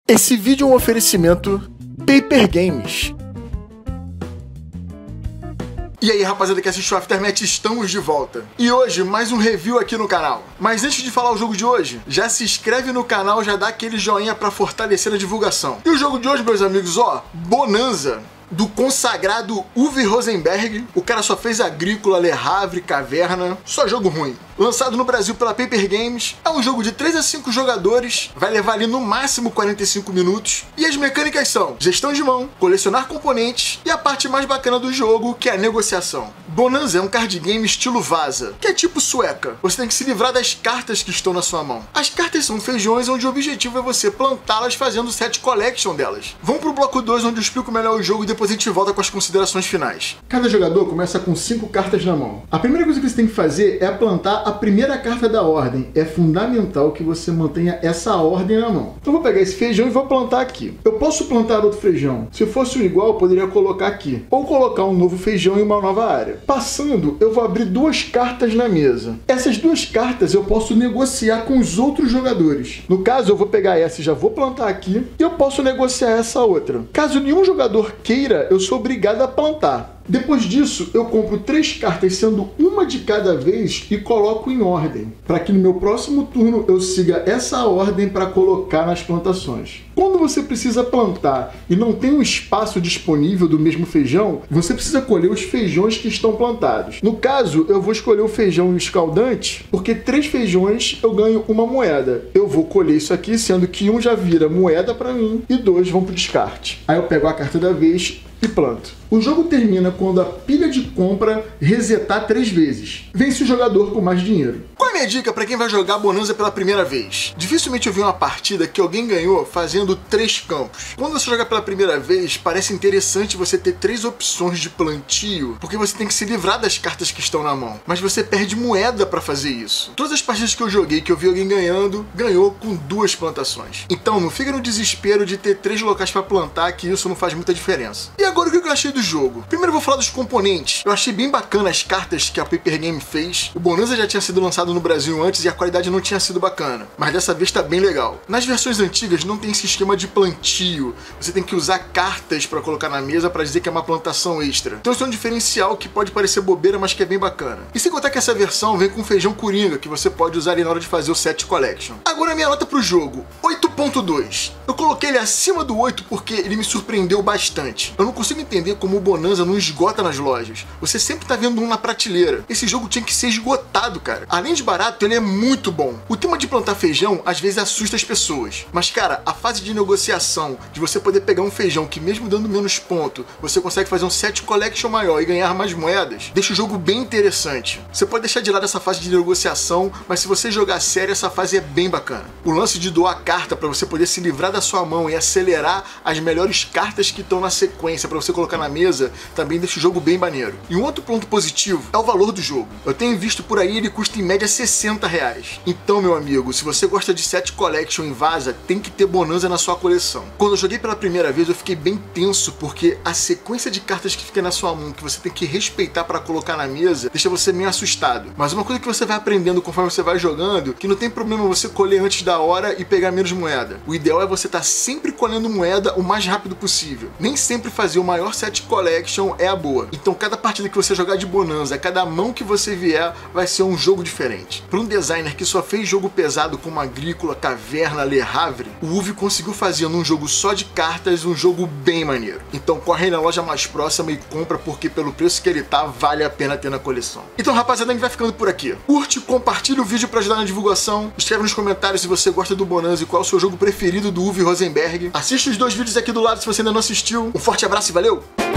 Esse vídeo é um oferecimento Paper Games. E aí, rapaziada que assiste o Aftermath, estamos de volta. E hoje, mais um review aqui no canal. Mas antes de falar o jogo de hoje, já se inscreve no canal, já dá aquele joinha pra fortalecer a divulgação. E o jogo de hoje, meus amigos, ó, Bonanza, do consagrado Uwe Rosenberg. O cara só fez Agrícola, Le Havre, Caverna, só jogo ruim. Lançado no Brasil pela Paper Games, é um jogo de 3 a 5 jogadores, vai levar ali no máximo 45 minutos. E as mecânicas são gestão de mão, colecionar componentes e a parte mais bacana do jogo, que é a negociação. Bonanza é um card game estilo Vaza, que é tipo sueca. Você tem que se livrar das cartas que estão na sua mão. As cartas são feijões onde o objetivo é você plantá-las fazendo o set collection delas. Vamos pro bloco 2, onde eu explico melhor o jogo e depois a gente volta com as considerações finais. Cada jogador começa com 5 cartas na mão. A primeira coisa que você tem que fazer é plantar a primeira carta da ordem. É fundamental que você mantenha essa ordem na mão. Então eu vou pegar esse feijão e vou plantar aqui. Eu posso plantar outro feijão. Se fosse o igual, eu poderia colocar aqui. Ou colocar um novo feijão em uma nova área. Passando, eu vou abrir 2 cartas na mesa. Essas 2 cartas eu posso negociar com os outros jogadores. No caso, eu vou pegar essa e já vou plantar aqui. E eu posso negociar essa outra. Caso nenhum jogador queira, eu sou obrigado a plantar. Depois disso, eu compro 3 cartas, sendo uma de cada vez, e coloco em ordem, para que no meu próximo turno eu siga essa ordem para colocar nas plantações. Quando você precisa plantar e não tem um espaço disponível do mesmo feijão, você precisa colher os feijões que estão plantados. No caso, eu vou escolher o feijão escaldante, porque 3 feijões eu ganho uma moeda. Eu vou colher isso aqui, sendo que um já vira moeda para mim e 2 vão para o descarte. Aí eu pego a carta da vez e planto. O jogo termina quando a pilha de compra resetar 3 vezes. Vence o jogador com mais dinheiro. Qual é a minha dica para quem vai jogar Bonanza pela primeira vez? Dificilmente eu vi uma partida que alguém ganhou fazendo 3 campos. Quando você joga pela primeira vez, parece interessante você ter 3 opções de plantio, porque você tem que se livrar das cartas que estão na mão. Mas você perde moeda para fazer isso. Todas as partidas que eu joguei, que eu vi alguém ganhando, ganhou com 2 plantações. Então não fica no desespero de ter 3 locais para plantar, que isso não faz muita diferença. E agora o que eu achei do jogo? Primeiro eu vou falar dos componentes. Eu achei bem bacana as cartas que a Paper Game fez. O Bonanza já tinha sido lançado no Brasil antes e a qualidade não tinha sido bacana, mas dessa vez tá bem legal. Nas versões antigas não tem esse esquema de plantio. Você tem que usar cartas para colocar na mesa para dizer que é uma plantação extra. Então isso é um diferencial que pode parecer bobeira, mas que é bem bacana. E sem contar que essa versão vem com feijão coringa, que você pode usar ali na hora de fazer o set collection. Agora a minha nota pro jogo, 8.2. Eu coloquei ele acima do 8 porque ele me surpreendeu bastante. Eu não consigo entender como o Bonanza não esgota nas lojas. Você sempre tá vendo um na prateleira. Esse jogo tinha que ser esgotado, cara. Além de barato, ele é muito bom. O tema de plantar feijão às vezes assusta as pessoas. Mas, cara, a fase de negociação, de você poder pegar um feijão que mesmo dando menos ponto, você consegue fazer um set collection maior e ganhar mais moedas, deixa o jogo bem interessante. Você pode deixar de lado essa fase de negociação, mas se você jogar sério, essa fase é bem bacana. O lance de doar carta para você poder se livrar da sua mão e acelerar as melhores cartas que estão na sequência para você colocar na mesa, também deixa o jogo bem maneiro. E um outro ponto positivo é o valor do jogo. Eu tenho visto por aí, ele custa em média R$60. Então, meu amigo, se você gosta de set collection em Vaza, tem que ter Bonanza na sua coleção. Quando eu joguei pela primeira vez, eu fiquei bem tenso, porque a sequência de cartas que fica na sua mão, que você tem que respeitar para colocar na mesa, deixa você meio assustado. Mas uma coisa que você vai aprendendo conforme você vai jogando, que não tem problema você colher antes da hora e pegar menos moeda. O ideal é você estar sempre colhendo moeda o mais rápido possível. Nem sempre fazer o maior set collection é a boa. Então cada partida que você jogar de Bonanza, cada mão que você vier, vai ser um jogo diferente. Para um designer que só fez jogo pesado como Agrícola, Caverna, Le Havre, o Uwe conseguiu fazer num jogo só de cartas um jogo bem maneiro. Então corre aí na loja mais próxima e compra, porque pelo preço que ele tá, vale a pena ter na coleção. Então, rapaziada, a gente vai ficando por aqui. Curte, compartilha o vídeo para ajudar na divulgação, escreve nos comentários se você gosta do Bonanza e qual é o seu jogo preferido do Uwe Rosenberg. Assiste os 2 vídeos aqui do lado se você ainda não assistiu. Um forte abraço e valeu!